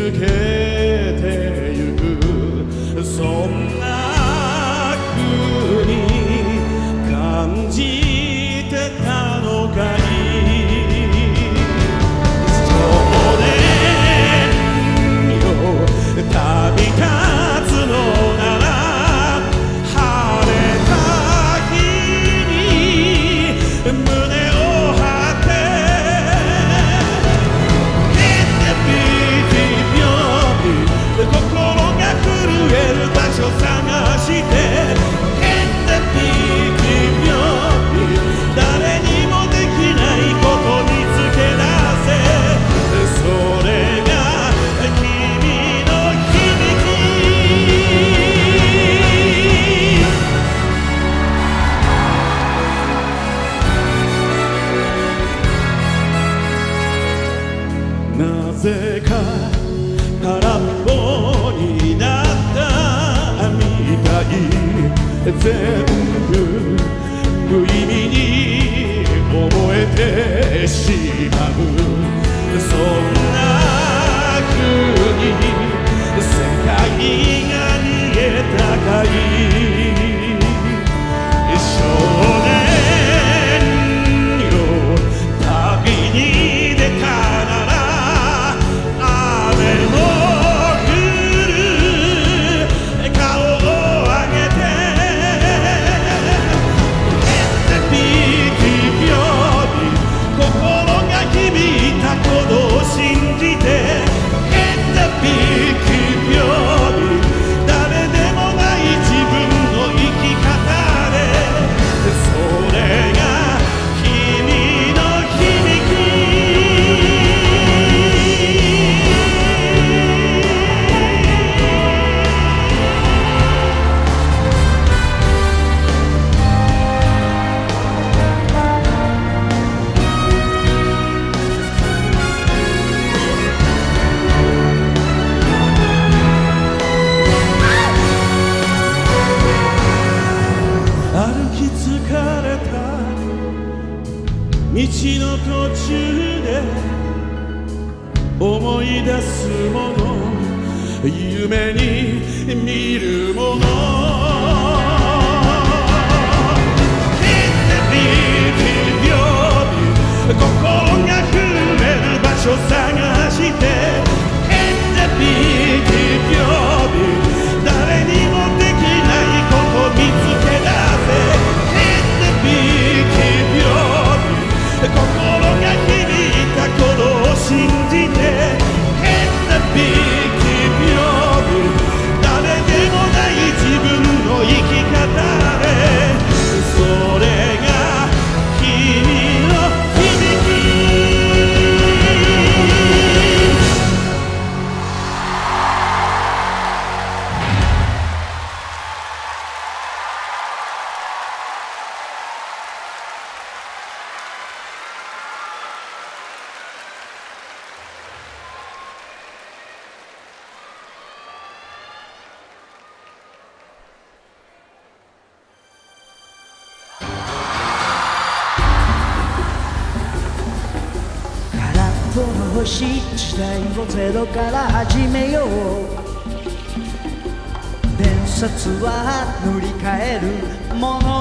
けてゆくそんな風に感じてたのかい少年よ旅立つのなら晴れた日に胸を張って心が震える場所探して誰にもできないこと見つけ出せそれが君の響きなぜか空っぽになったみたい全部無意味に覚えてしまうそんな風に世界が逃げたかい少年よ旅に出たなら道の途中で思い出すもの夢に見るもの心が震える場所探して誰にもできないこと見つけ出せ心が響いたことを信じて誰でもない自分の生き方でそれが君の響き星時代をゼロから始めよう伝説は塗り替えるもの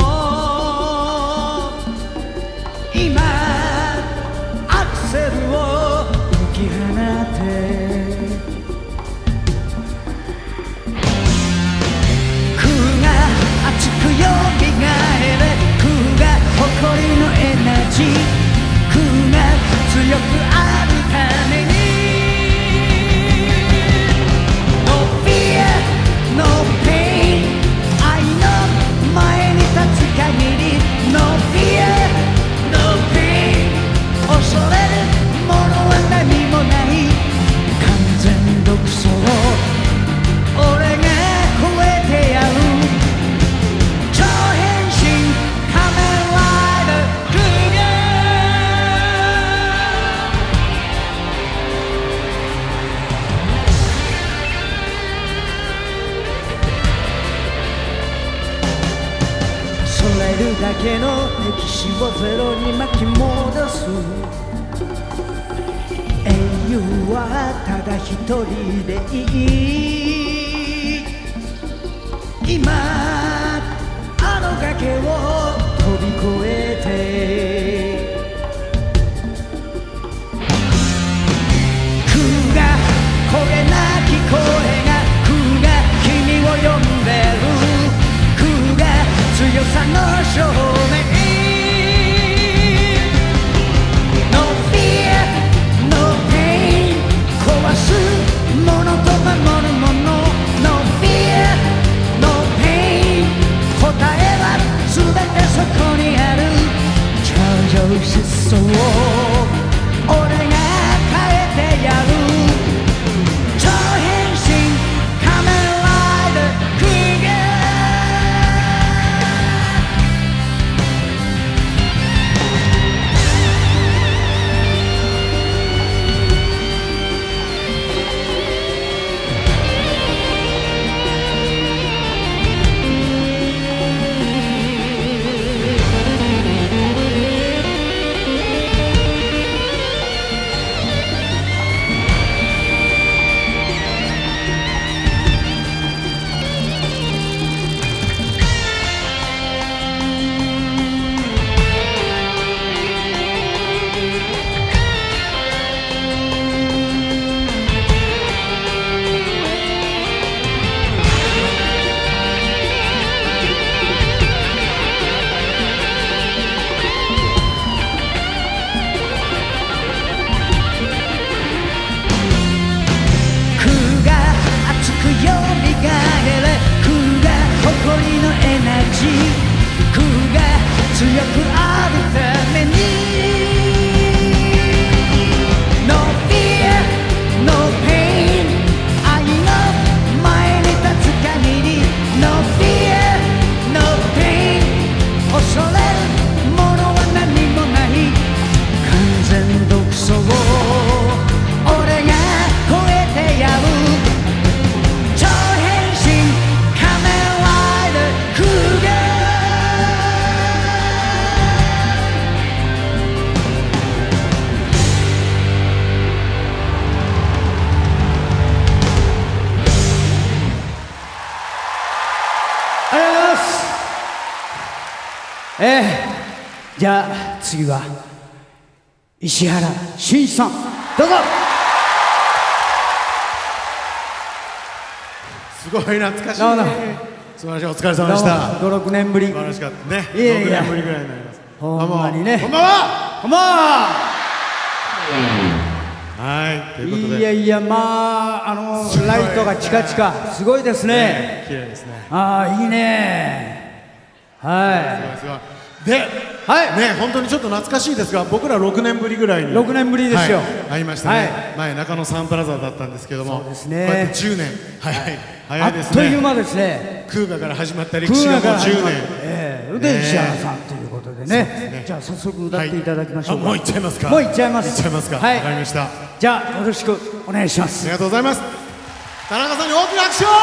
今アクセルを解き放て空が熱くよみがえれ空が誇りのエナジー空が強くあるために No fear, no pain 愛の前に立つ限り No fear, no pain 恐れるものは何もない完全独走俺が超えてやる超変身仮面ライダークーガー空いるだけの歴史をゼロに巻き戻す英雄夜はただ一人でいい。今あの崖を飛び越えて空が焦げなき声が空が君を呼んでる空が強さの証明そう俺が変えてやる超変身仮面ライダークーガ強くあるために No fear, no pain 愛の前に立つ限り No fear, no pain 恐れるものは何もない完全独走を俺が超えてやる超変身仮面ライダークーガーじゃあ次は石原慎一さんどうぞ。 すごい懐かしいね。素晴らしい、お疲れ様でした。 5、6年ぶり。 素晴らしかったね。 いやいや 6年ぶりぐらいになります。 ほんまにね。 こんばんは。 こんばんは。 はい、ということで。 いやいや、まあライトがチカチカすごいですね。 綺麗ですね。 ああ、いいね。はい。 すごい。で、ね、本当にちょっと懐かしいですが、僕ら6年ぶりぐらいに 6年ぶりですよ。 会いましたね。前中野サンプラザだったんですけども、 そうですね。 こうやって10年、早いですね。 あっという間ですね。 クーガから始まった歴史がもう10年。 で石原さんということでね。じゃあ早速歌っていただきましょう。 もういっちゃいますか。 もういっちゃいます。 いっちゃいますか。わかりました。 じゃあよろしくお願いします。 ありがとうございます。田中さんに大きな拍手を。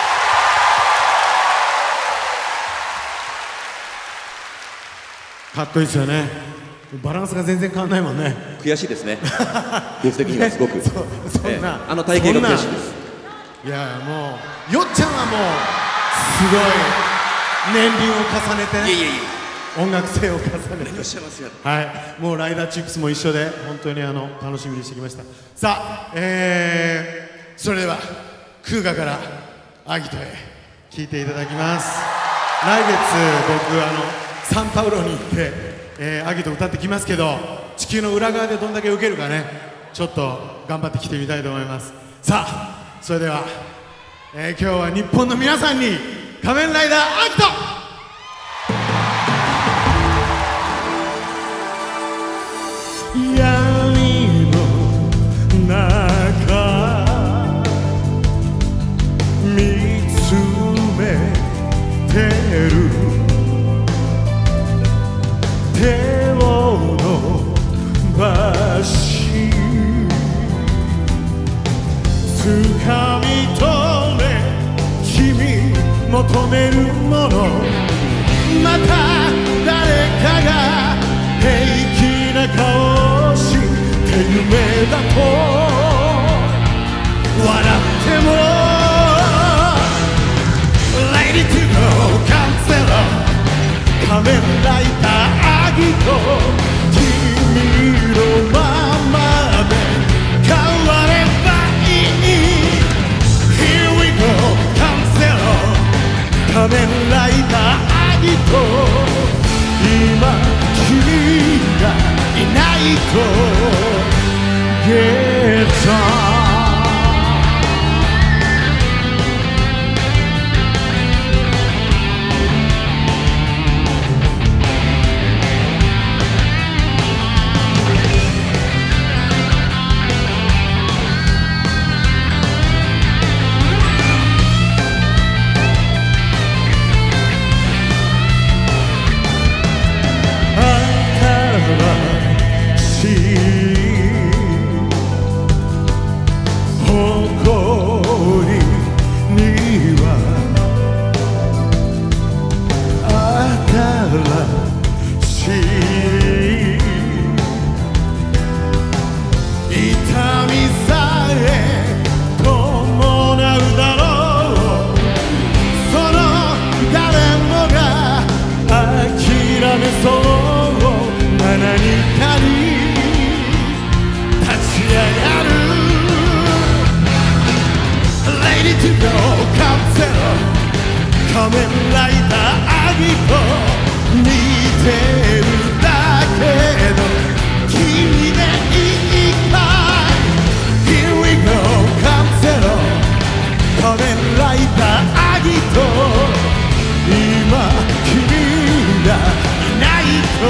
かっこいいですよね。バランスが全然変わんないもんね。 悔しいですね。ベース的にはすごく。 そんな体型が悔しいです。 いやもうよっちゃんはもうすごい年輪を重ねてね。音楽性を重ねて。はい。もうライダーチップスも一緒で本当に楽しみにしてきました。さあ、それではクーガからアギトへ聴いていただきます。来月僕サンパウロに行って、アギト歌ってきますけど、地球の裏側でどんだけ受けるかね、ちょっと頑張ってきてみたいと思います。さあ、それでは、今日は日本の皆さんに仮面ライダーアギト。闇の中見つめてる手を伸ばし掴み取れ君求めるものまた誰かが平気な顔して夢だと仮面ライダーアギト君のままで変わればいい Here we go カンセロ仮面ライダーアギト今君がいないとゲット仮面ライダーアギト似てるだけど君でいいかい Here we go カンセロ仮面ライダーアギト今君がいないと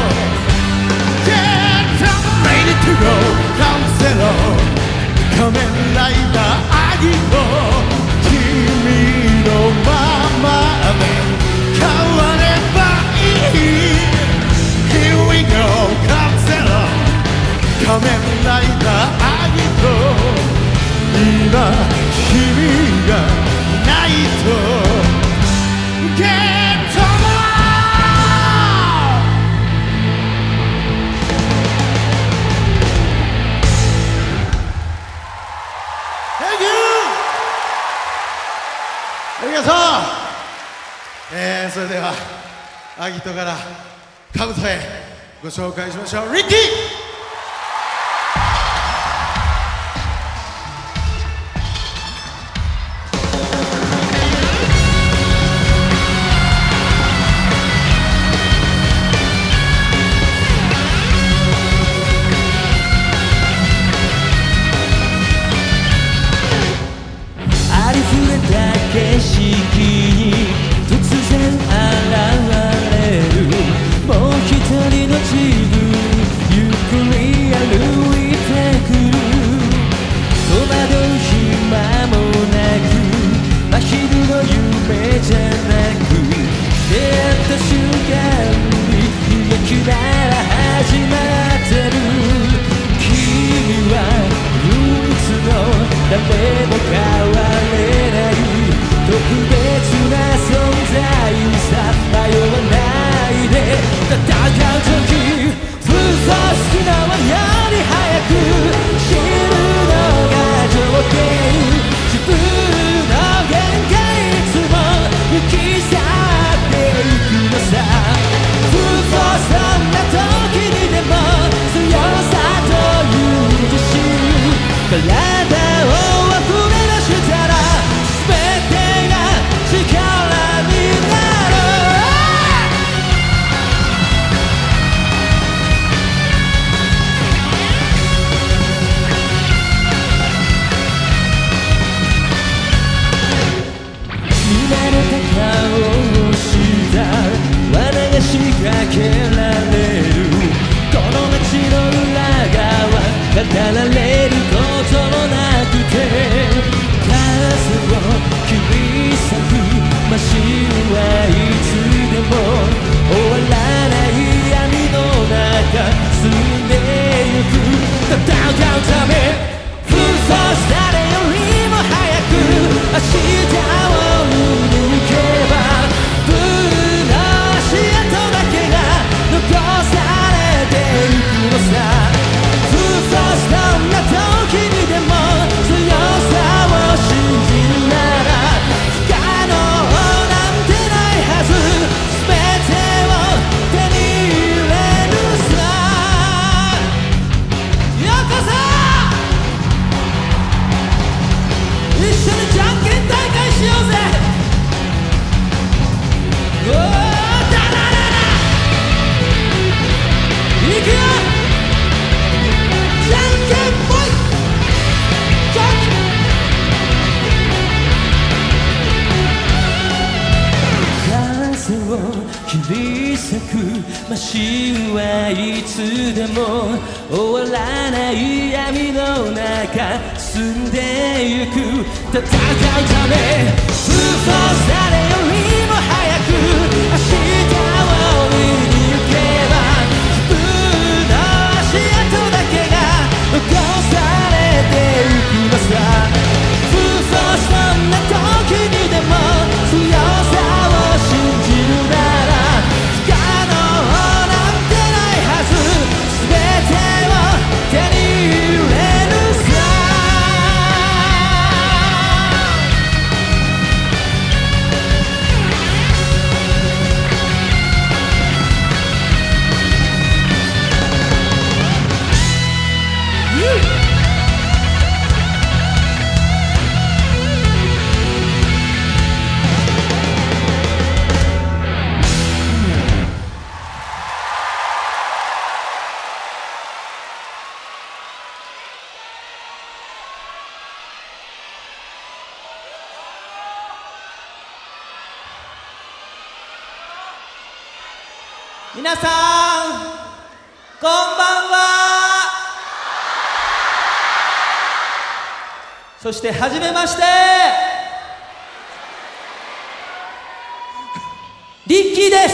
Get up ready to go カンセロ仮面ライダーアギト君のままで変わればいい Here we go カンセロ仮面ライダーアギト今君がいないと Get on! Thank you! ありがとう、それではアギトからカブトへご紹介しましょう。リッキー景色に突然現れるもう一人の自分ゆっくり歩いてくる戸惑う暇もなく真昼の夢じゃなく出会った瞬間に悲劇なら始まってる君は唯一の誰も変われない特別な存在さ迷わないで戦う時くよじゃんけんぽい風を切り裂くマシンはいつでも終わらない闇の中進んでゆく戦うため通報されよりも早く明日を見に行けば自分の足跡だけが残されてゆくのさ通報そんな時にでも強さを信じるなら不可能なんてないはず全てを手に入れるさ皆さんこんばんは。そしてはじめましてリッキーです。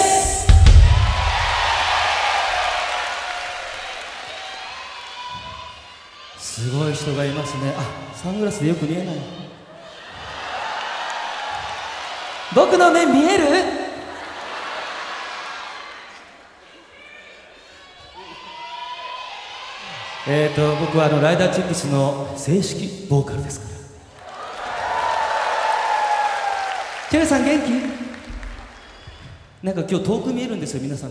すごい人がいますね。あ、サングラスでよく見えない。僕の目見える？僕はライダーチップスの正式ボーカルですから。チェレさん元気？なんか今日遠く見えるんですよ皆さん。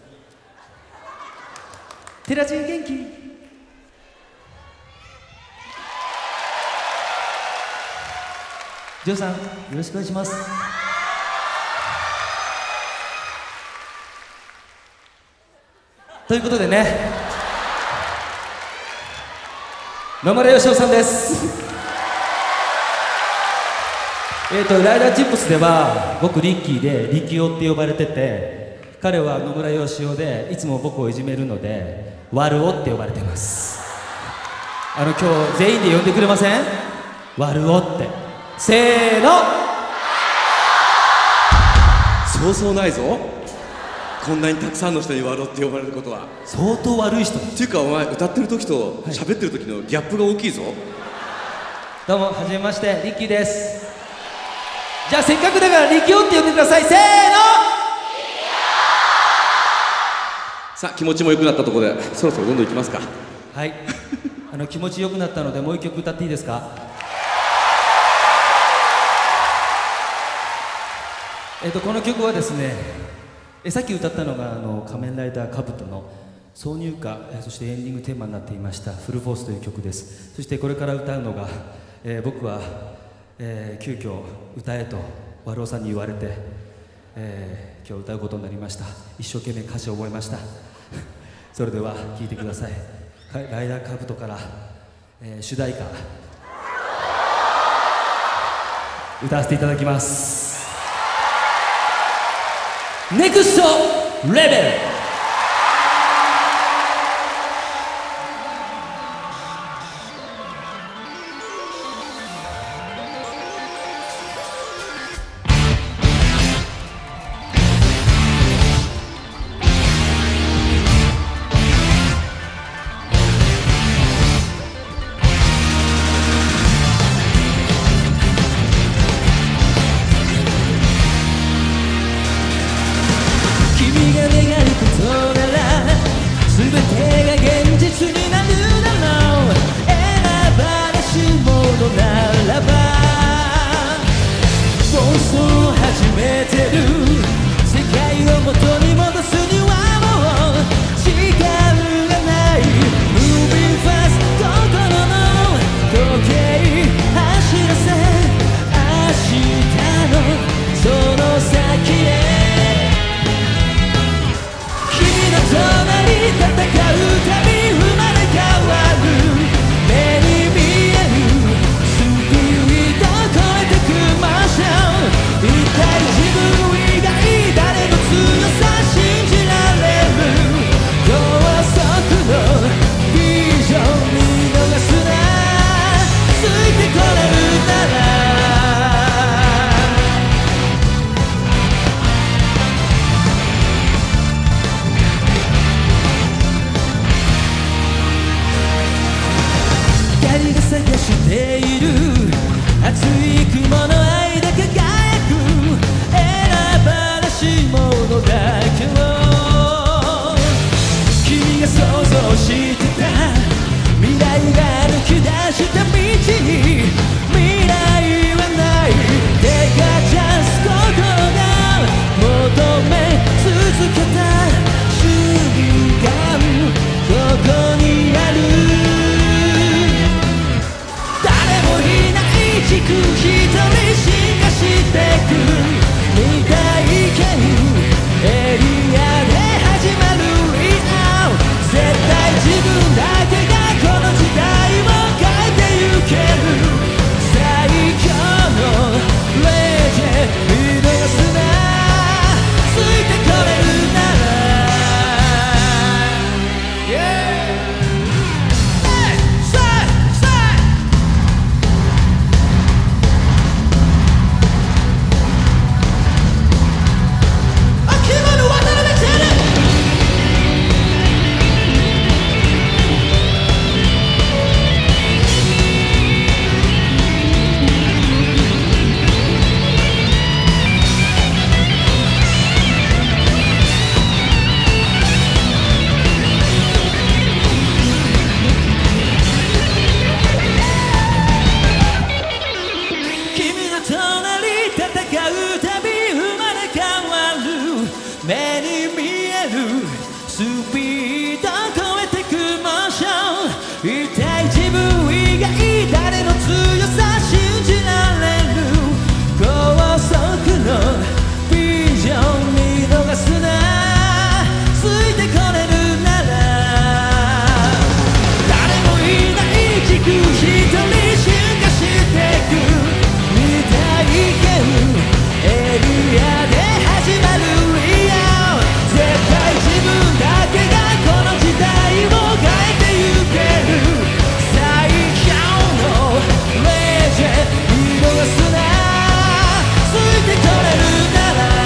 テラチン元気？ジョーさんよろしくお願いします。ということでね、野村義雄さんです。ライダーチップスでは僕リッキーでリキオって呼ばれてて、彼は野村義雄でいつも僕をいじめるのでワルオって呼ばれてます。今日全員で呼んでくれません？ワルオって。せーの。 そうそうないぞ、こんなにたくさんの人にワルオって呼ばれることは。 相当悪い人っていうかお前歌ってる時と喋ってる時のギャップが大きいぞ。 どうもはじめましてリッキーです。じゃあせっかくだからリキオって呼んでください。せーの。 さあ気持ちも良くなったところでそろそろどんどんいきますか。 はい気持ちよくなったのでもう一曲歌っていいですか？この曲はですね、さっき歌ったのが仮面ライダーカブトの挿入歌、そしてエンディングテーマになっていましたフルフォースという曲です。そしてこれから歌うのが、僕は、急遽歌えとワルオさんに言われて、今日歌うことになりました。一生懸命歌詞を覚えましたそれでは聴いてください。ライダーカブトから、主題歌歌わせていただきます。ネクストレベル。君が願うことが想像してた未来が抜き出した道に未来はない手がジャスト心が求め続けた瞬間ここにある誰もいない地区一人進化してく未体験エリアで始まる絶対自分だけがこの時代を変えてゆける最強のレジェンド見逃すなついてこれるなら 目に見えるスピード超えてくモーション一体自分以外誰の強さ信じられる高速のビジョン見逃すなついてこれるなら誰もいない地区一人進化してく未体験エリアで始まる絶対自分だけがこの時代を変えてゆける最強のレジェンド見逃すなついてこれるなら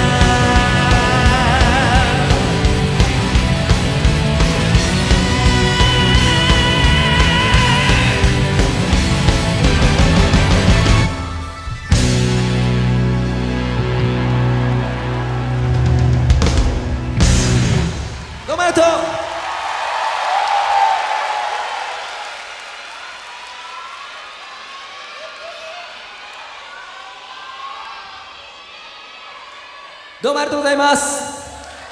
どうもありがとうどうもありがとうございます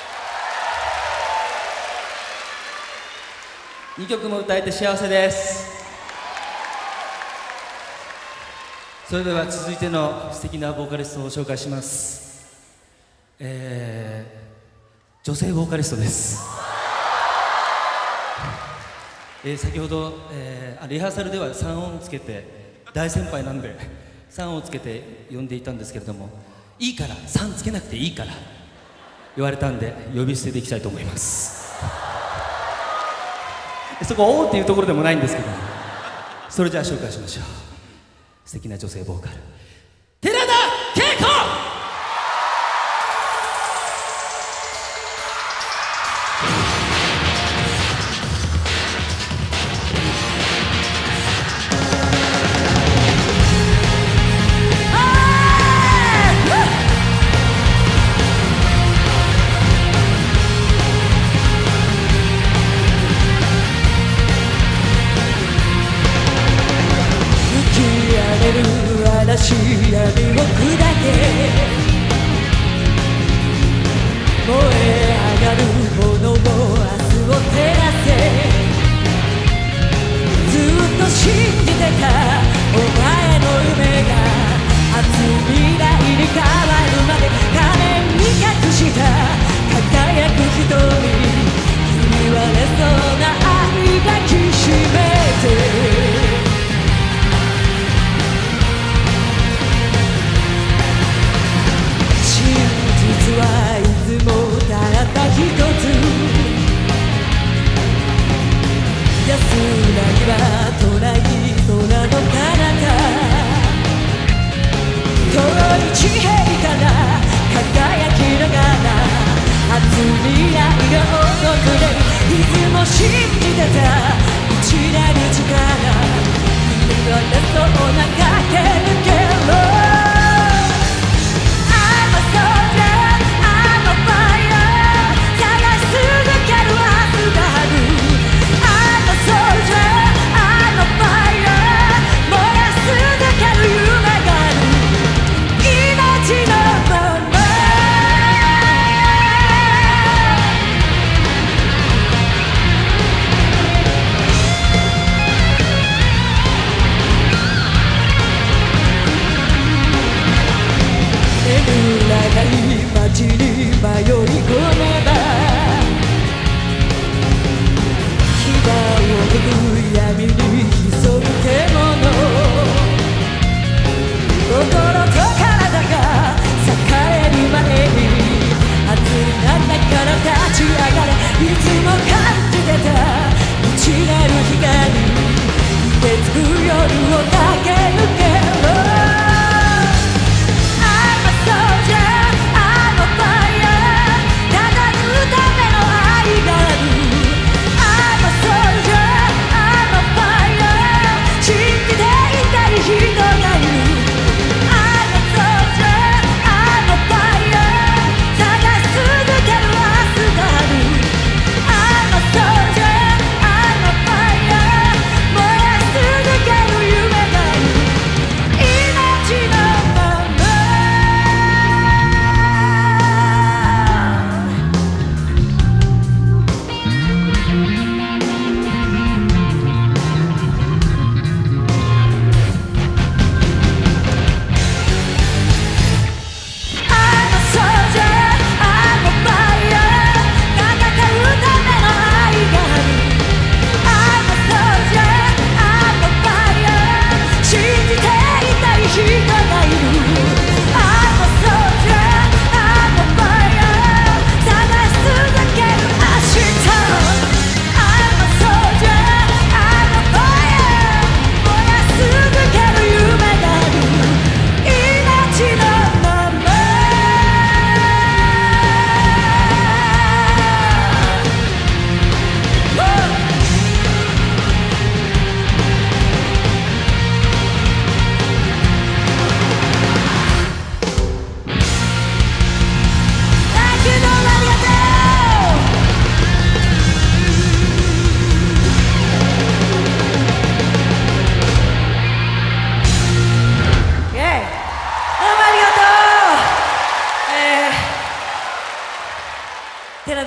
2曲も歌えて幸せですそれでは続いての素敵なボーカリストを紹介します女性ボーカリストです、先ほど、リハーサルでは3音つけて大先輩なんで3音つけて呼んでいたんですけれどもいいから3つけなくていいから言われたんで呼び捨てでいきたいと思いますそこ「おー」っていうところでもないんですけどそれじゃあ紹介しましょう素敵な女性ボーカル寺田恵子嵐闇を砕け燃え上がる炎も明日を照らせずっと信じてたお前の夢が熱い未来に変わるまで仮面に隠した輝く瞳君はれそうな愛抱きしめて実はいつもたった一つ安らぎは捉え空の彼方遠い地平から輝きながら熱い愛が訪れいつも信じてた一なる力言われそうな駆け抜けろ探し続ける明日がある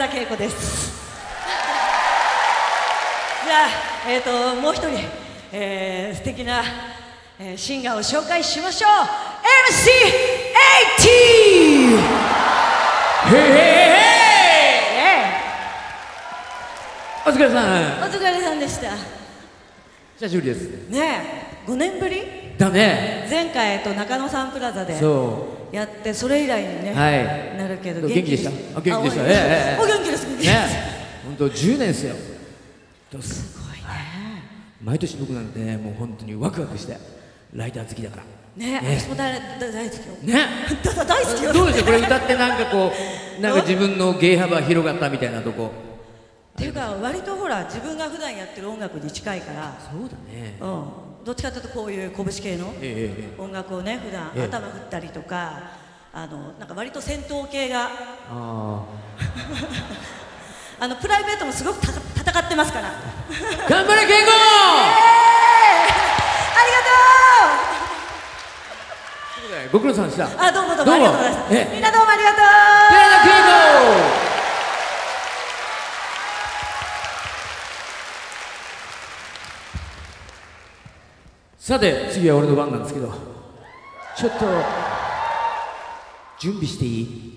恵子です。じゃあ、もう一人、素敵な、シンガーを紹介しましょう。 MC80。 へえお疲れさん。 お疲れさんでした。 久しぶりですねえ、5年ぶりだね。 前回、中野サンプラザでやって、それ以来にね、 はい、 なるけど元気でした。元気でした。 お元気です。元気です。 本当10年ですよ。 すごいね。 毎年僕なんてもう本当にワクワクして、ライター好きだからね。私も大好きよね。 大好きよ。 どうですよこれ歌って、なんかこうなんか自分の芸幅広がったみたいなとこっていうか、割とほら自分が普段やってる音楽に近いから。 そうだね。 どっちかというとこういう拳系の音楽をね、普段頭振ったりとか、なんか割と戦闘系がプライベートもすごく戦ってますから。 頑張れ健吾。 ありがとう。 ご苦労さんでした。 どうもどうもありがとうございました。みんなどうもありがとう。 寺田健吾。さて次は俺の番なんですけど、ちょっと準備していい？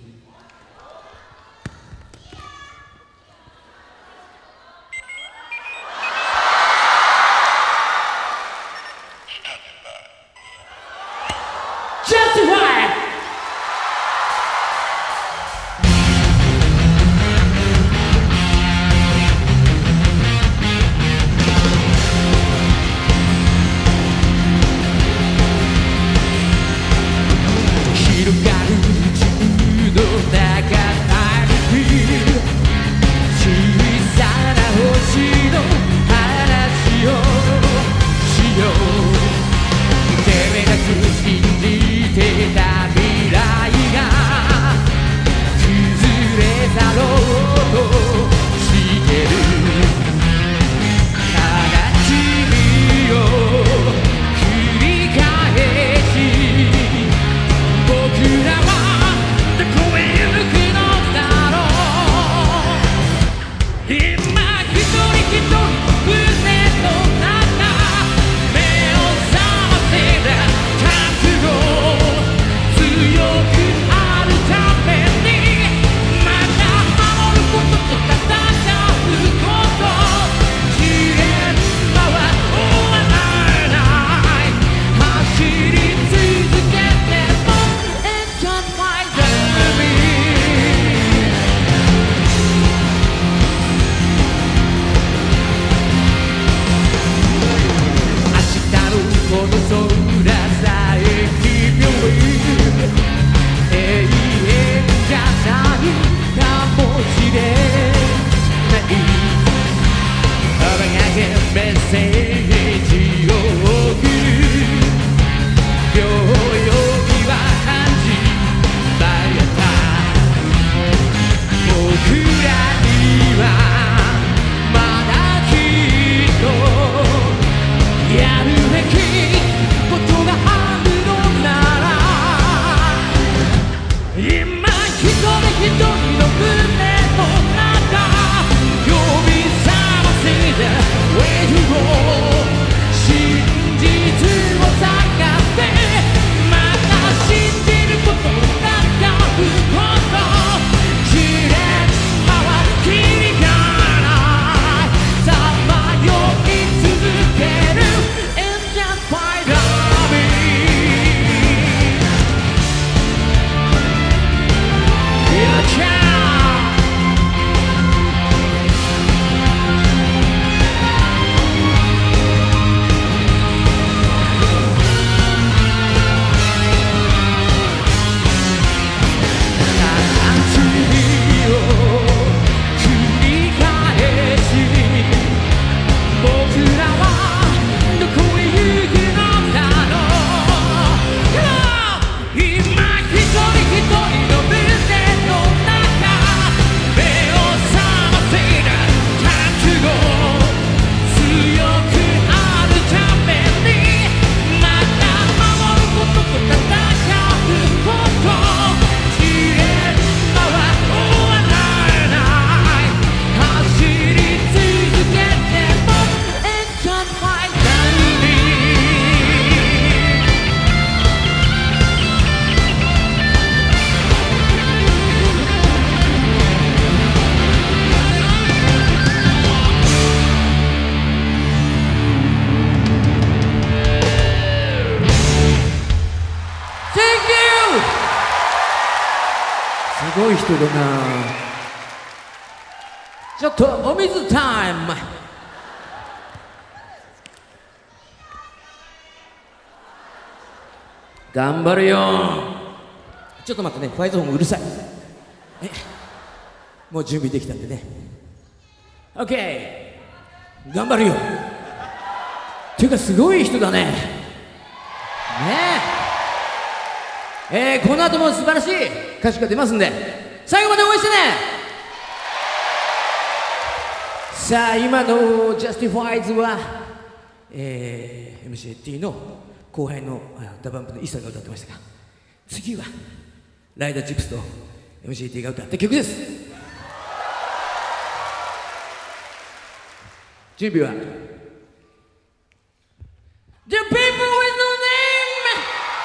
Where you go ごい人だな。ちょっとお水タイム。頑張るよ。ちょっと待ってね、ファイトフォンうるさい。もう準備できたんでね。 OK、 頑張るよ。ていうかすごい人だね。ねえ。この後も素晴らしい歌詞が出ますんで最後まで応援してね。さあ今のジャスティファイズは、MCT の後輩のダバンプのイサが歌ってましたが、次はライダーチップスと MCT が歌った曲です。準備は The people with no name。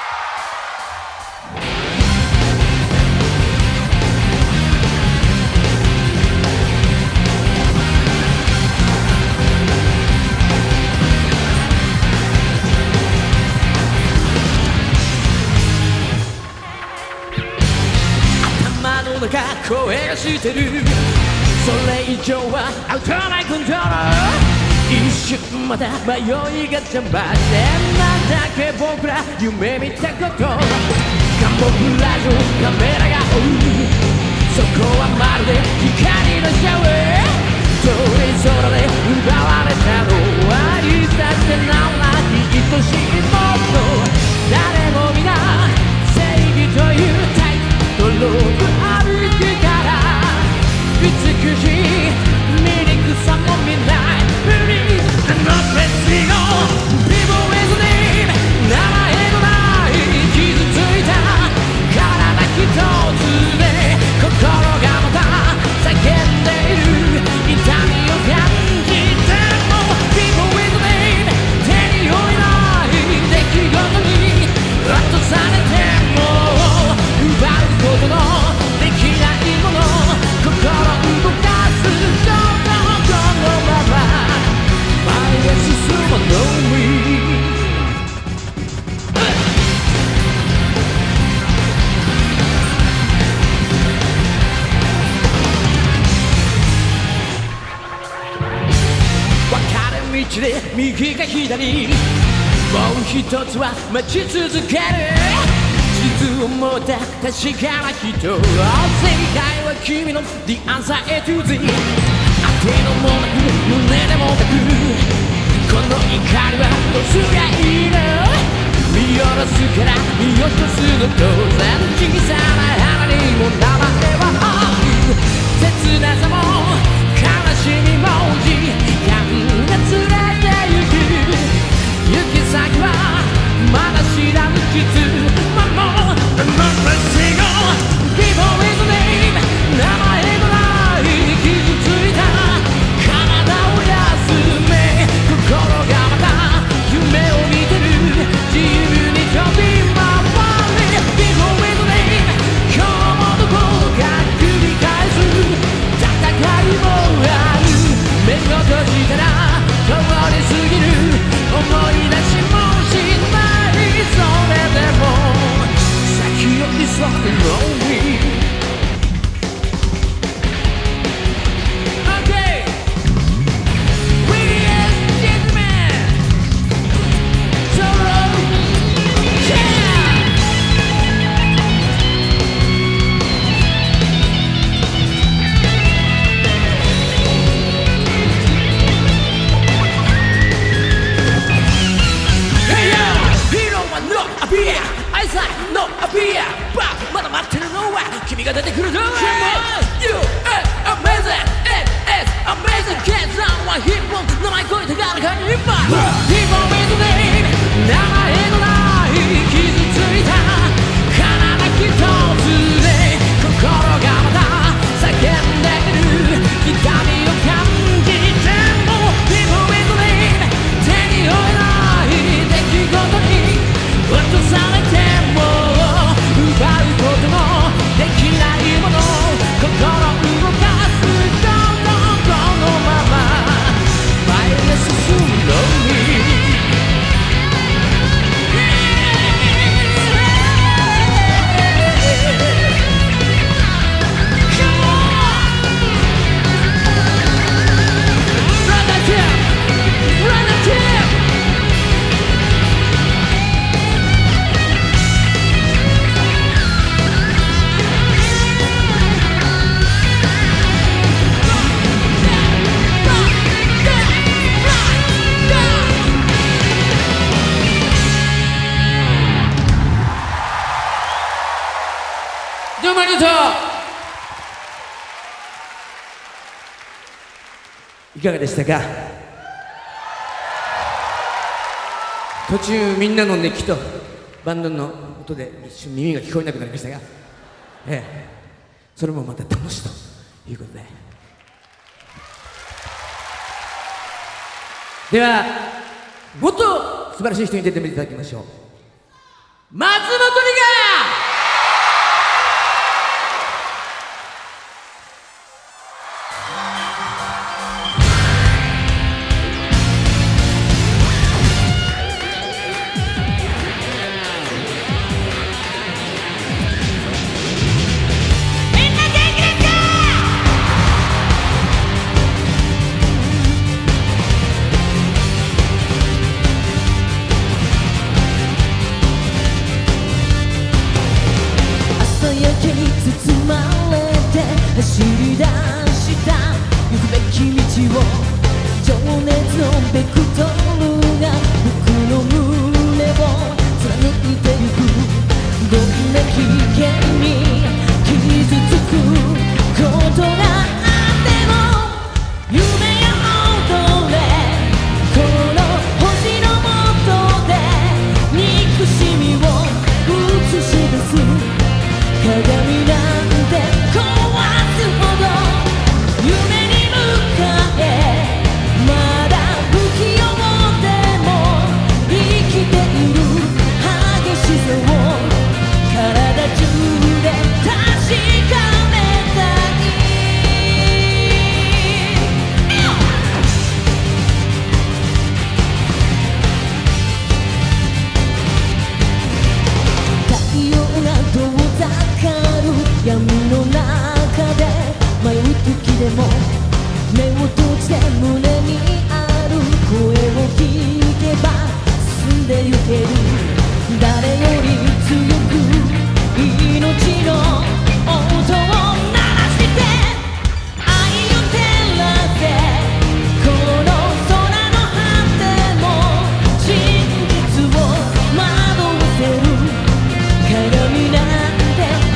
頭の中声がしてる。それ以上はアウトなコントロール。一瞬また迷いが邪魔してなんだっけ僕ら夢見たこと。カモフラージュカメラが追う。そこはまるで光のシャワー。遠い空で奪われたのは愛させなら愛しいもの。誰も皆正義というタイトルを歩くから美しい醜さも見ない。名前のない傷ついた体一つで心がまた叫んでいる。痛みを感じても People with name 手に負えない出来事に落とされても奪うことのできないもの。心動かすどこのまま前へ進まない。分かれ道で右か左、もう一つは待ち続ける。地図を持った確かな人、正解は君の The answer A to Z。 当てのもなく胸でもなくこの怒りはどうすりゃいいの。見下ろすから見落とすの当然。小さな花にも名前はある。切なさも悲しみも時間が連れてゆく。行き先はまだ知らぬ傷もも Remember single People with name 名前のない傷ついた体を休め。心がまた夢を見てる。自由に飛び回れ People with name 今日もどこか繰り返す戦いもある。目を閉じたら通り過ぎる。思い出しもしない。それでも先を急ぐ Lonely。まだ待ってるのは君が出てくるの。 You are amazing, it is amazing。 決断は一本名前超えてからかに今 People with name 名前のない傷ついた体一つで心がまた叫んでいる。痛みを感じても People with name 手に負えない出来事に落とされても奪うことのできないもの。心動かすどこのまま前へ進むのに。 りがとう。いかがでしたか。途中みんなの熱気とバンドの音で一瞬耳が聞こえなくなりましたが、それもまた楽しいということで、ではもっと素晴らしい人に出てみていただきましょう。松本里走り出した行くべき道を情熱のベクトルが僕の胸を貫いてゆく。どんな危険に傷つくことがあっても夢や踊れこの星の下で憎しみを映し出す鏡なんて闇の中で迷う時でも目を閉じて胸にある声を聞けば進んでゆける。誰より強く命の音を鳴らして愛を照らせこの空の果ても真実を惑わせる鏡なんて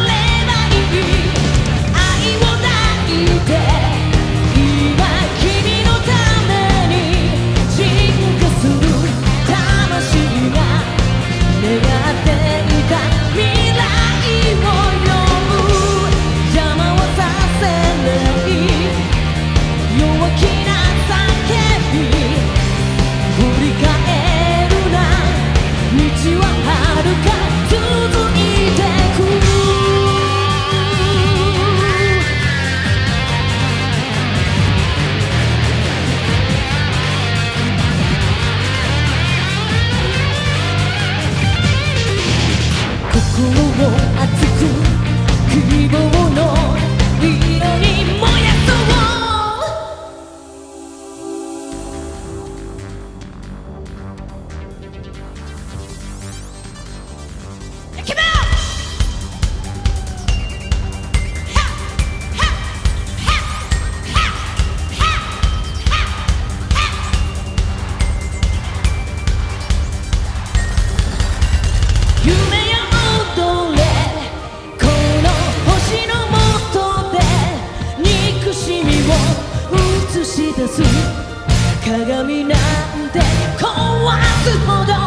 鏡なんて壊すほど愛を照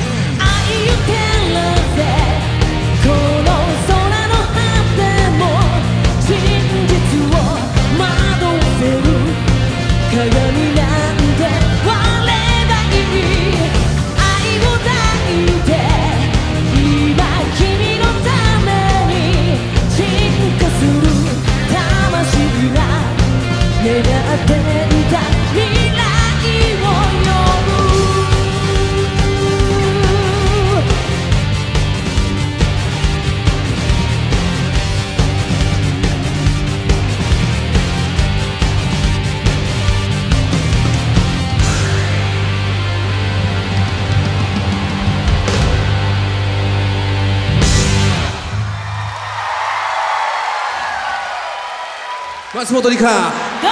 らせこの空の果ても真実を惑わせる鏡なんて割ればいい愛を抱いて今君のために進化する魂が願っていた未来松本里香。 どうも、松本里香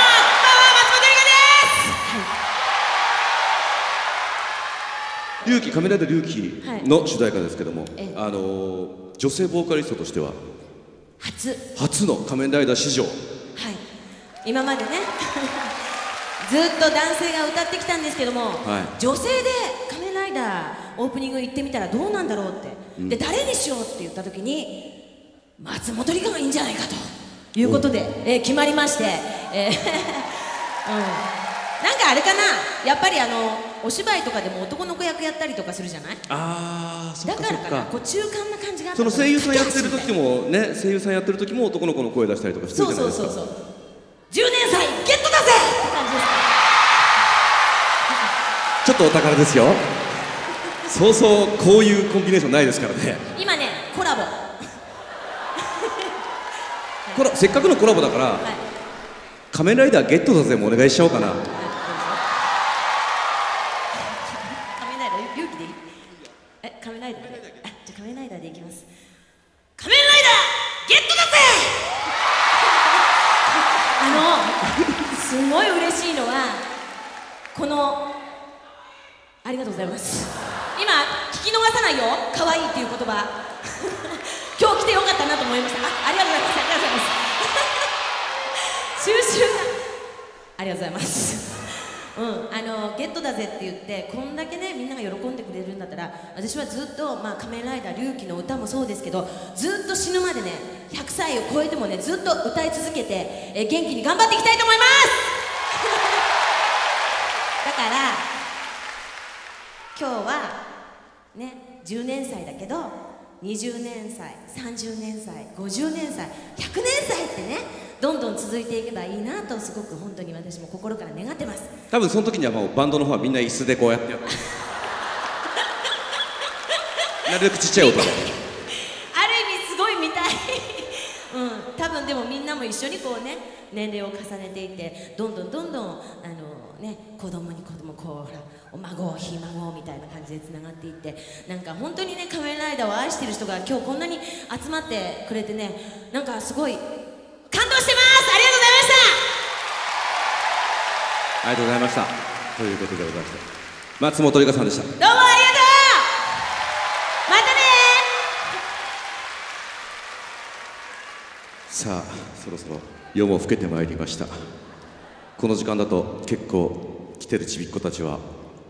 です。 仮面ライダー龍騎の主題歌ですけども、女性ボーカリストとしては初の仮面ライダー史上。 はい、今までねずっと男性が歌ってきたんですけども、女性で仮面ライダーオープニング行ってみたらどうなんだろうって、で誰にしようって言った時に松本梨香がいいんじゃないかということで、決まりまして、なんかあれかな、やっぱりお芝居とかでも男の子役やったりとかするじゃない。 ああ、そっかだからかな、こう中間な感じがあったの。 その声優さんやってる時もね、声優さんやってる時も男の子の声出したりとかしてるじゃないですか。 そう10年祭ゲットだぜって感じですか。 ちょっとお宝ですよ。そうそうこういうコンビネーションないですからね。 今ね、コラボせっかくのコラボだから、仮面ライダーゲットだぜもお願いしちゃおうかな。 仮面ライダー勇気でいい？仮面ライダーで、じゃあ仮面ライダーでいきます。仮面ライダーゲットだぜすごい嬉しいのはこのありがとうございます。今聞き逃さないよ、可愛いっていう言葉今日来てよかったなと思いました。ありがとうございます。ありがとうございます収集がありがとうございますゲットだぜって言ってこんだけねみんなが喜んでくれるんだったら、私はずっと、仮面ライダー龍騎の歌もそうですけど、ずっと死ぬまでね100歳を超えてもねずっと歌い続けて、元気に頑張っていきたいと思いますだから今日はね10年祭だけど20年祭、30年祭、50年祭、100年祭ってねどんどん続いていけばいいなとすごく本当に私も心から願ってます。 多分その時にはもうバンドの方はみんな椅子でこうやってやってなるべくちっちゃい音である意味すごい見たい多分でもみんなも一緒にこうね年齢を重ねていってどんどん子供に子供こうほらお孫ひ孫みたいな感じでつながっていって、なんか本当にね仮面ライダーを愛してる人が今日こんなに集まってくれてね、なんかすごい感動してます。ありがとうございました。 ありがとうございましたということでございました。松本梨香さんでした。 どうもありがとう。またね。 さあそろそろ夜も更けてまいりました。この時間だと結構来てるちびっ子たちは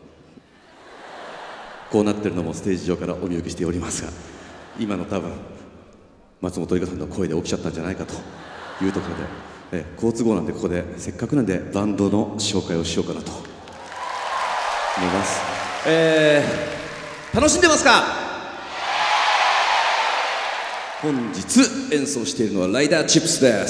こうなってるのもステージ上からお見受けしておりますが、今の多分松本梨香さんの声で起きちゃったんじゃないかというところで、好都合なんでここでせっかくなんでバンドの紹介をしようかなと思います。楽しんでますか？本日演奏しているのはライダーチップスです。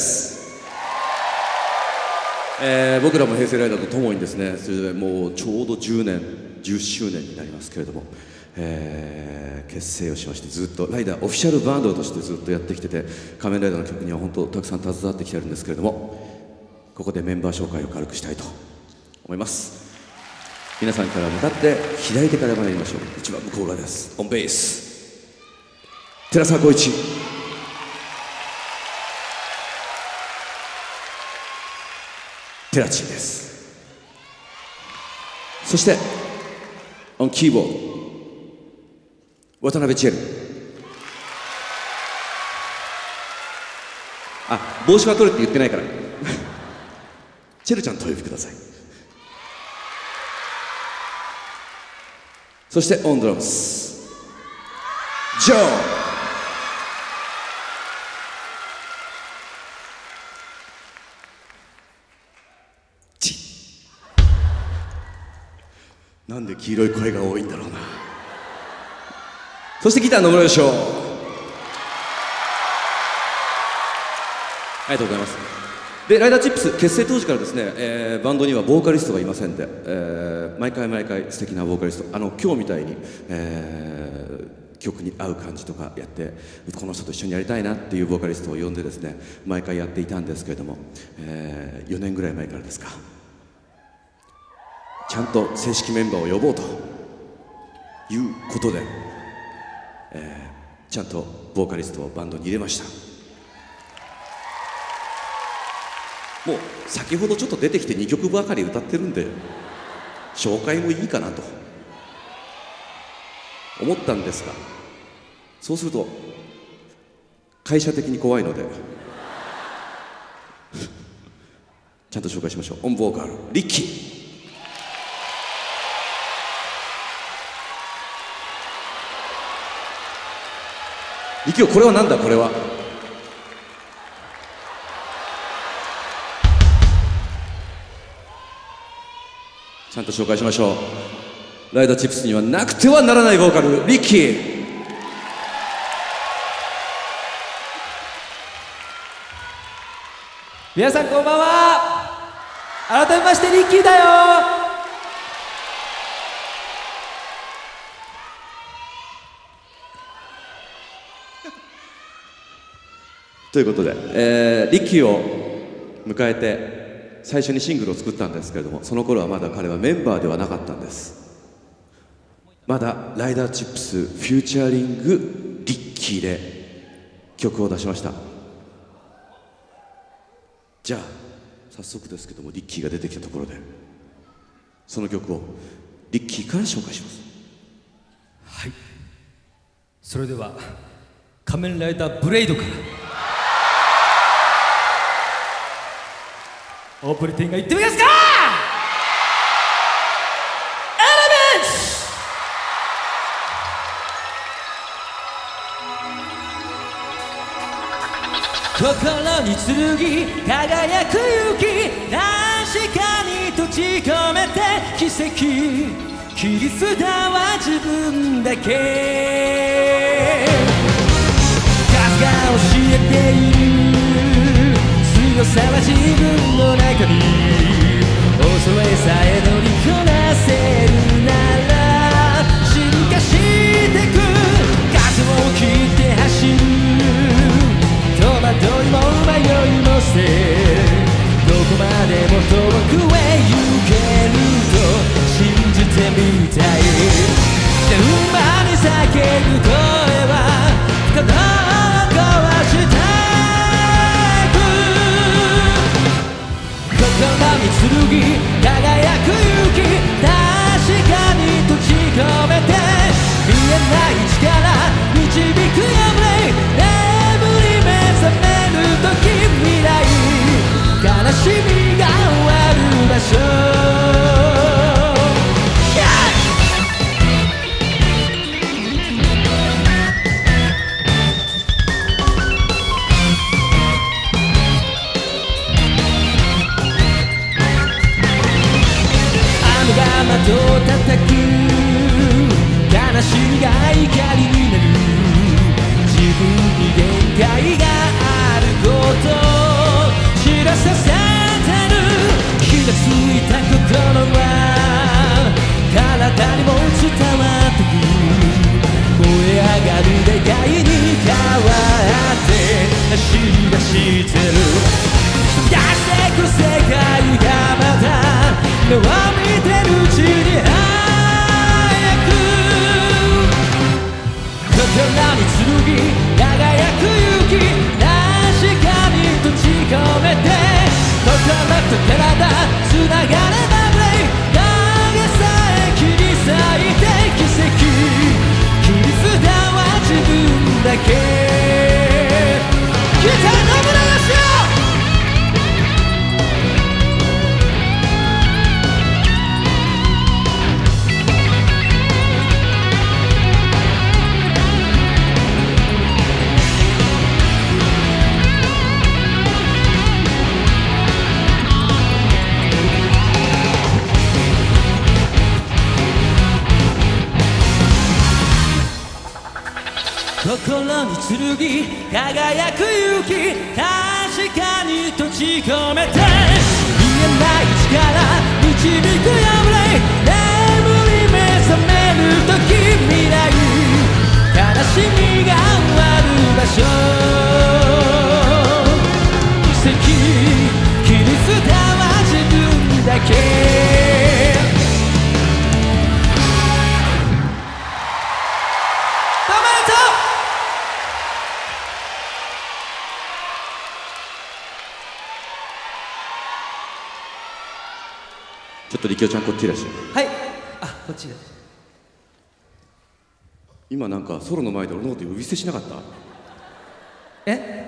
僕らも平成ライダーとともにですね、それでもうちょうど10周年になりますけれども、結成をしましてずっとライダーオフィシャルバンドとしてずっとやってきてて、仮面ライダーの曲には本当たくさん携わってきてるんですけれども、ここでメンバー紹介を軽くしたいと思います。皆さんから向かって左手から参りましょう。一番向こう側です。オンベース寺澤浩一、テラチンです。そしてオンキーボード渡辺チェル。帽子は取れって言ってないからチェルちゃんとお呼びください。そしてオンドラムスジョー。なんで黄色い声が多いんだろうな。そしてギター野村義雄。ありがとうございます。でライダーチップス結成当時からですね、バンドにはボーカリストがいませんで、毎回素敵なボーカリスト、今日みたいに、曲に合う感じとかやって、この人と一緒にやりたいなっていうボーカリストを呼んでですね毎回やっていたんですけれども、4年ぐらい前からですか、ちゃんと正式メンバーを呼ぼうということで、ちゃんとボーカリストをバンドに入れました。もう先ほどちょっと出てきて2曲ばかり歌ってるんで紹介もいいかなと思ったんですが、そうすると会社的に怖いのでちゃんと紹介しましょう。オンボーカルリッキー。リキオ、これはなんだこれは。ちゃんと紹介しましょう。ライダーチップスにはなくてはならないボーカルリッキー。 皆さんこんばんは。改めましてリッキーだよ。 ということで、リッキーを迎えて最初にシングルを作ったんですけれども、その頃はまだ彼はメンバーではなかったんです。まだライダーチップスフューチャリングリッキーで曲を出しました。じゃあ早速ですけども、リッキーが出てきたところでその曲をリッキーから紹介します。 はい、それでは仮面ライダーブレイドからオープニングいってみますか。エレメンツ。心に剣輝く勇気、確かに閉じ込めて奇跡、切り札は自分だけ。数が教えている強さは自分の中に、恐れさえ乗りこなせるなら進化してく。風を切って走る戸惑いも迷いも捨て、どこまでも遠くへ行けると信じてみたい。馬に叫ぶ声は不可能を壊したく。心に剣輝く勇気、確かに閉じ込めて見えない力導くよね。眠り目覚める時、未来悲しみが終わる場所。窓を叩く悲しみが怒りになる。自分に限界があることを知らさせてる。気がついた心は体にも伝わってく。燃え上がる願いに変わって走り出してる。出してく世界がまた目を見てるうちに早く。心に剣輝く勇気、確かに閉じ込めて心と体つながればブレイク、影さえ切り裂いて奇跡、切り札は自分だけ。ギター野村よしお。心に剣輝く勇気、確かに閉じ込めて見えない力導くよね。眠り目覚める時、未来悲しみが終わる場所。奇跡切り札は自分だけ。 ちょっと力夫ちゃんこっちいらっしゃい。 はい、あ、こっちで。 今なんかソロの前で俺のこと呼び捨てしなかった？ え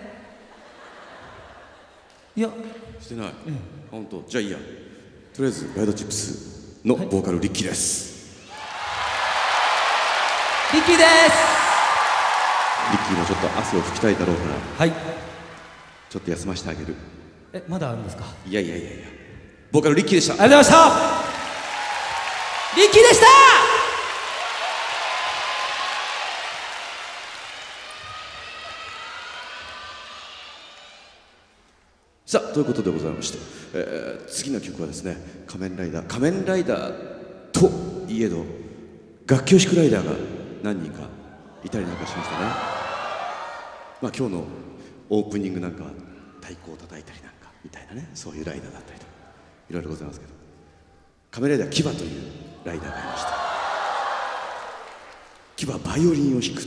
いやしてない、本当。じゃあいいや。とりあえずライドチップスのボーカルリッキーです。 リッキーです。 リッキーもちょっと汗を拭きたいだろうから、 はい。 ちょっと休ませてあげる。 まだあるんですか。 いやいやいやいや、ボーカルリッキーでした。 ありがとうございました。リッキーでした。 さあ、ということでございまして、次の曲はですね、仮面ライダーといえど楽器を弾くライダーが何人かいたりなんかしましたね。まあ今日のオープニングなんかは太鼓を叩いたりなんかみたいなね、そういうライダーだったりといろいろございますけど、仮面ライダーキバというライダーがいました。キバはバイオリンを弾く。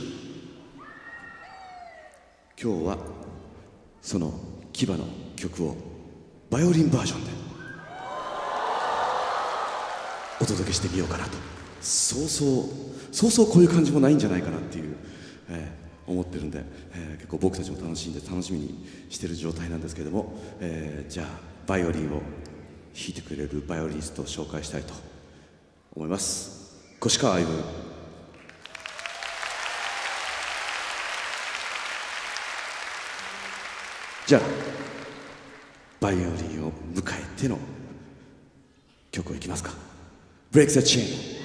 今日はそのキバの曲をバイオリンバージョンでお届けしてみようかなと。そうそうこういう感じもないんじゃないかなっていう、思ってるんで、結構僕たちも楽しみにしてる状態なんですけれども、じゃあバイオリンを弾いてくれるバイオリニストを紹介したいと思います。越川歩。じゃあバイオリンを迎えての曲をいきますか。 Break the Chain。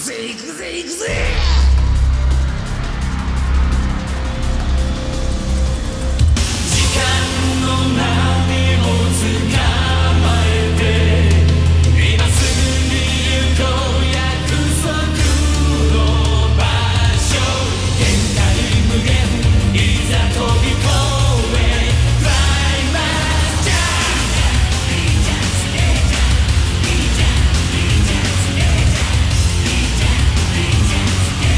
ぜ行くぜ行くぜ。時間の波を捕まえて今すぐに行こう約束の場所限界無限いざ飛び越え Fly my jump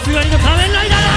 つ狩りの仮面ライダーだ。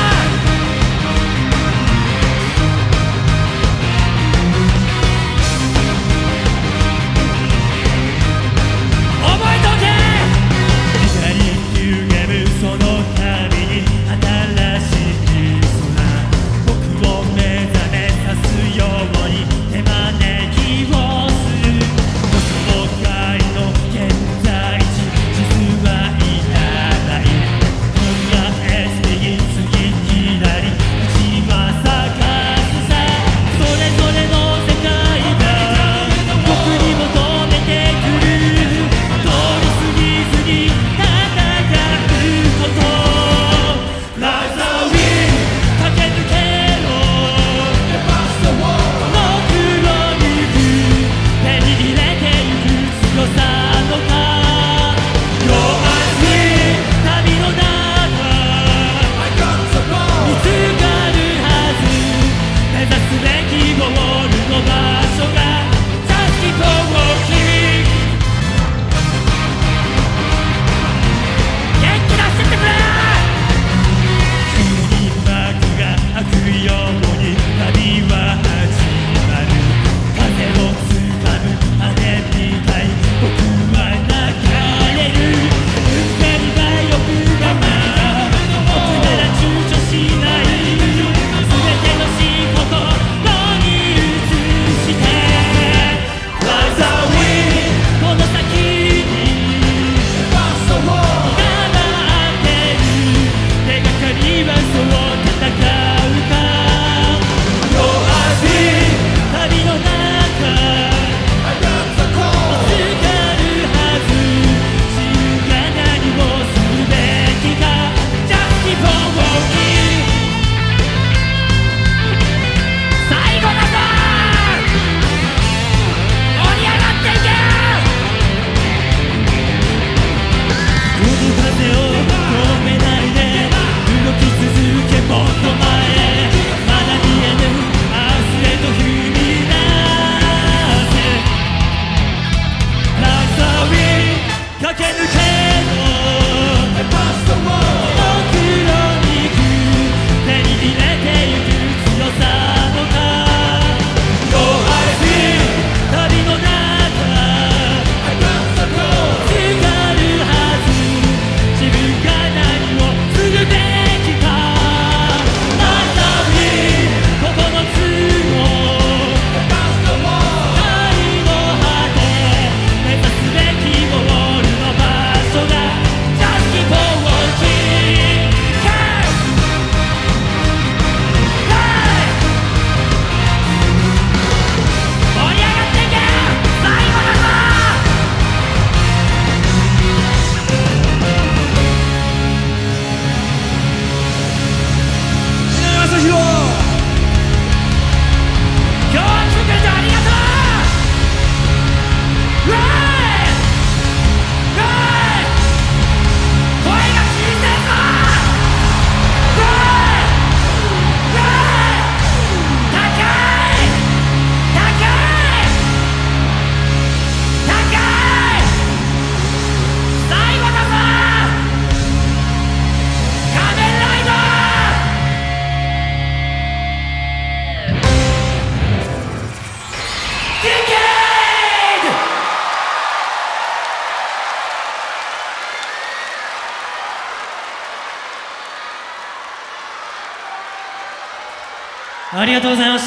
ありがとうございました。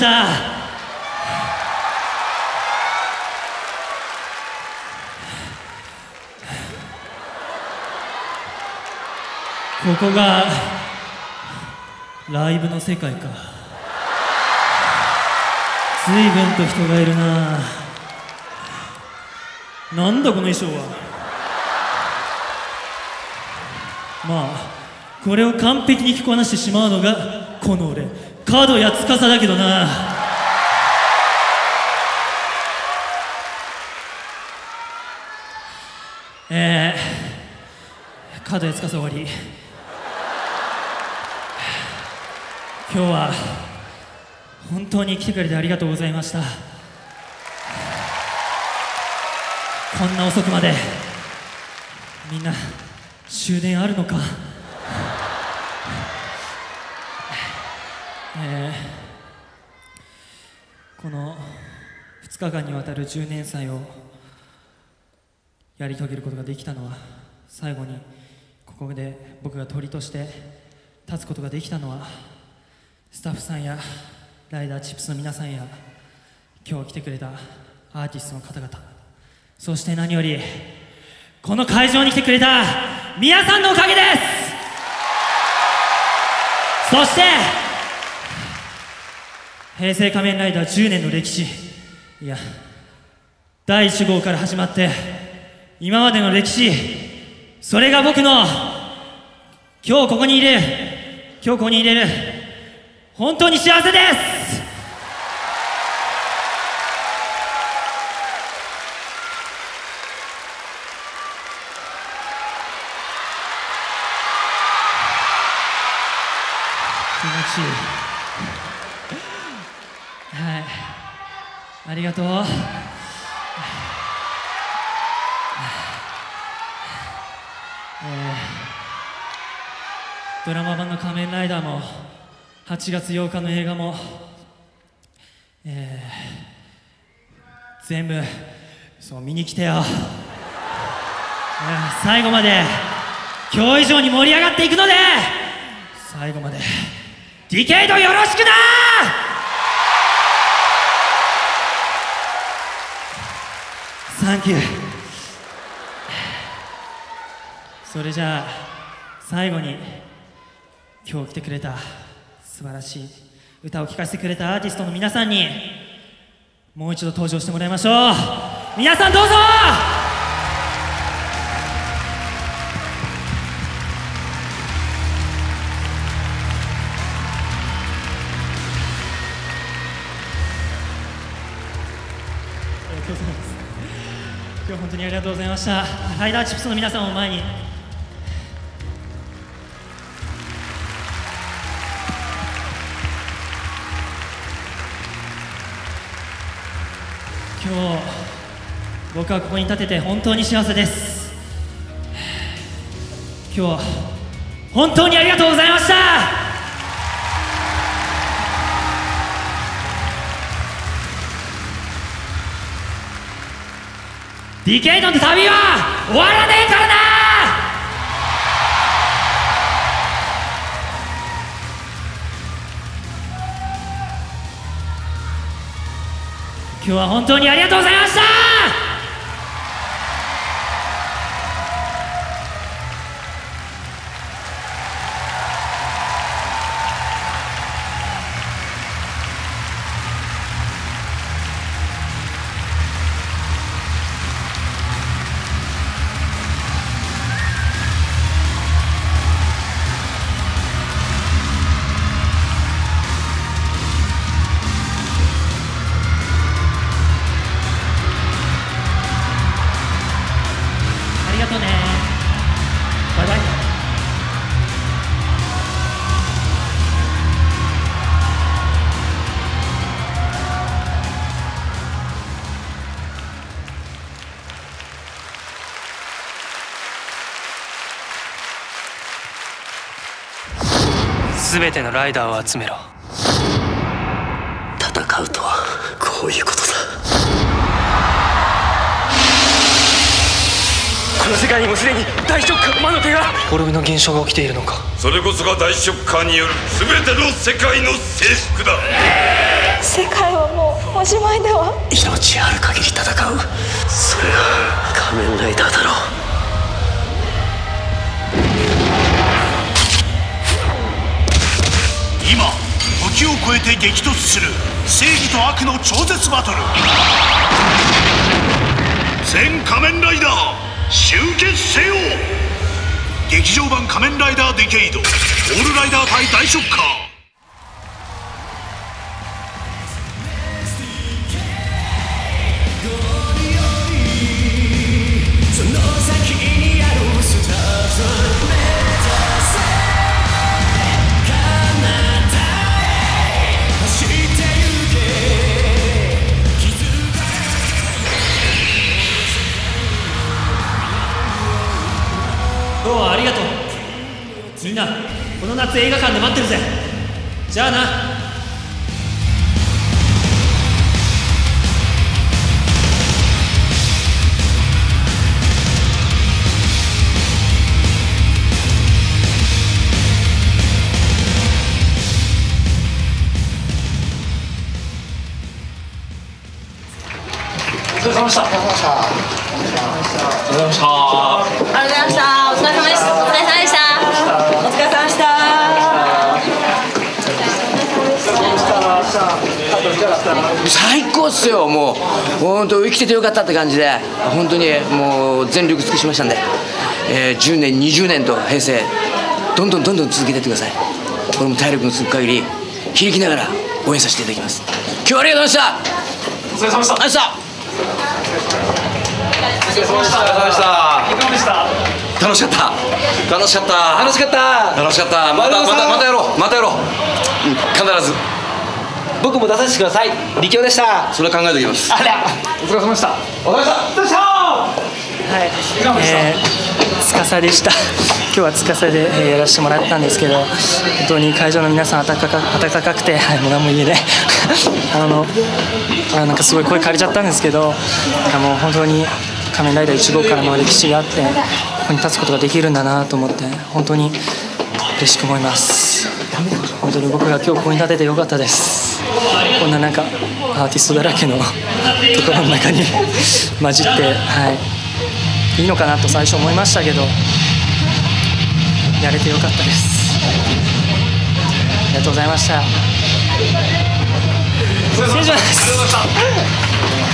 ここがライブの世界か。随分と人がいるな。なんだこの衣装は。まあこれを完璧に着こなしてしまうのがこの俺角谷司だけどな。角谷司終わり。今日は本当に来てくれてありがとうございました。こんな遅くまでみんな終電あるのか。 この2日間にわたる10年祭をやり遂げることができたのは、最後にここで僕が鳥として立つことができたのは、スタッフさんやライダーチップスの皆さんや今日来てくれたアーティストの方々、そして何よりこの会場に来てくれた皆さんのおかげです。そして平成仮面ライダー10年の歴史、いや第1号から始まって今までの歴史、それが僕の今日ここにいれる本当に幸せです。気持ちいい。はい、ありがとう。ドラマ版の仮面ライダーも8月8日の映画も、全部そう見に来てよ。最後まで今日以上に盛り上がっていくので、最後までディケイドよろしくな。サンキュー。それじゃあ最後に今日来てくれた素晴らしい歌を聴かせてくれたアーティストの皆さんにもう一度登場してもらいましょう。皆さんどうぞ。今日本当にありがとうございました。ライダーチップスの皆さんを前に今日僕はここに立てて本当に幸せです。今日本当にありがとうございました。ディケイドの旅は終わらねえからな。今日は本当にありがとうございました。バイバイ。 すべてのライダーを集めろ。 戦うとはこういうことだ。 この世界にもすでに大ショッカーの魔の手が。滅びの現象が起きているのか。 それこそが大ショッカーによる全ての世界の征服だ。 世界はもうおしまいでは。 命ある限り戦う。それが仮面ライダーだろう。 今時を超えて激突する正義と悪の超絶バトル。全仮面ライダー集結せよ。劇場版仮面ライダーデケイド、オールライダー対大ショッカー。 今日はありがとう。みんなこの夏映画館で待ってるぜ。じゃあな。 ました。お疲れ様でした。お疲れ様でした。 お疲れ様でした。お疲れ様でした。お疲れ様でした。 最高っすよ。もう本当生きててよかったって感じで、本当にもう全力尽くしましたんで、10年20年と平成どんどん続けていってください。これも体力の続く限り響きながら応援させていただきます。今日はありがとうございました。 お疲れ様でした。 お疲れ様でした。 お疲れ様でした。いかがでした。 楽しかった。楽しかった。 楽しかった。 楽しかった。またやろう。またやろう。必ず。 僕も出させてください。力夫でした。 それは考えておきます。 あら、お疲れ様でした。お疲れ様でした。 はい、司でした。今日は司でやらせてもらったんですけど、本当に会場の皆さん温かくて、もう何も言えないなんかすごい声枯れちゃったんですけど、もう本当に仮面ライダー1号からの歴史があって、ここに立つことができるんだなと思って、本当に嬉しく思います。本当に僕が今日ここに立ててよかったです。こんななんかアーティストだらけのところの中に混じって、いいのかなと最初思いましたけど、やれてよかったです。ありがとうございました。失礼します。